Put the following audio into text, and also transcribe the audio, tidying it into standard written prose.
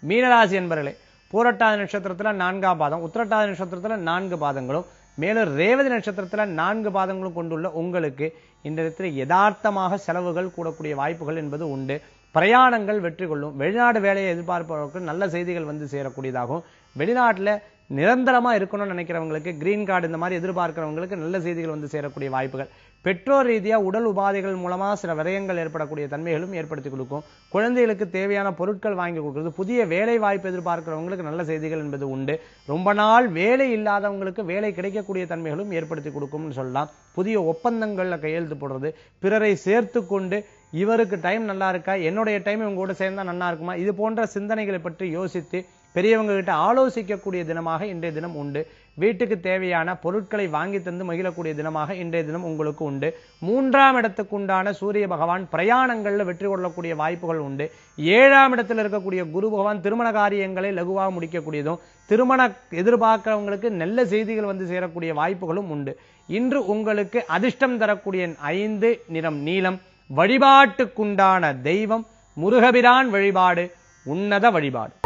மீனராசி என்பவர்களே, பூரட்டாதி நட்சத்திரத்துல 4ஆம் பாதம், உத்திரட்டாதி நட்சத்திரத்துல 4 பாதங்களும், மேலும் ரேவதி நட்சத்திரத்துல 4 பாதங்களும் கொண்டுள்ள உங்களுக்கு இந்த இடத்துல யதார்த்தமாக செலவுகள் கூடக்கூடிய வாய்ப்புகள் என்பது உண்டு. பிரயாணங்கள் வெற்றி கொள்ளும். வெளிநாடு வேலையை எதிர்பார்ப்பவர்களுக்கு நல்ல செய்திகள் வந்து சேரக்கூடியதாகும். வெளிநாட்டில் நிரந்தரமா இருக்கணும்னு நினைக்கிறவங்களுக்கு, கிரீன் கார்டு இந்த மாதிரி எதிர்பார்க்கிறவங்களுக்கு நல்ல செய்திகள் வந்து சேரக்கூடிய வாய்ப்புகள். பெற்றோர் ரீதியா உடல் உபாதைகள் மூலமா சில விரயங்கள் ஏற்படக்கூடிய தன்மைகளும் ஏற்படுத்தி கொடுக்கும். குழந்தைகளுக்கு தேவையான பொருட்கள் வாங்கி கொடுக்கிறது. புதிய வேலை வாய்ப்பு எதிர்பார்க்கிறவங்களுக்கு நல்ல செய்திகள் என்பது உண்டு. ரொம்ப நாள் வேலை இல்லாதவங்களுக்கு வேலை கிடைக்கக்கூடிய தன்மைகளும் ஏற்படுத்தி கொடுக்கும்னு சொல்லலாம். புதிய ஒப்பந்தங்கள்ல கையெழுத்து போடுறது, பிறரை சேர்த்து கொண்டு இவருக்கு டைம் நல்லா இருக்கா, என்னுடைய டைம் இவங்க கூட சேர்ந்தா நல்லா இருக்குமா, இது போன்ற சிந்தனைகளை பற்றி யோசித்து பெரியவங்க கிட்ட ஆலோசிக்கக்கூடிய தினமாக இன்றைய தினம் உண்டு. வீட்டுக்கு தேவையான பொருட்களை வாங்கி தந்து மகிழக்கூடிய தினமாக இன்றைய தினம் உங்களுக்கு உண்டு. 3ஆம் இடத்துக்கு உண்டான சூரிய பகவான் பிரயாணங்கள்ல வெற்றி கொள்ளக்கூடிய வாய்ப்புகள் உண்டு. 7ஆம் இடத்தில் இருக்கக்கூடிய குரு பகவான் திருமண காரியங்களை லகுவாக முடிக்கக்கூடியதும், திருமண எதிர்பார்க்கிறவங்களுக்கு நல்ல செய்திகள் வந்து சேரக்கூடிய வாய்ப்புகளும் உண்டு. இன்று உங்களுக்கு அதிர்ஷ்டம் தரக்கூடிய 5 நிறம் நீலம். வழிபாட்டுக்குண்டான தெய்வம் முருகபிரான் வழிபாடு, உன்னத வழிபாடு.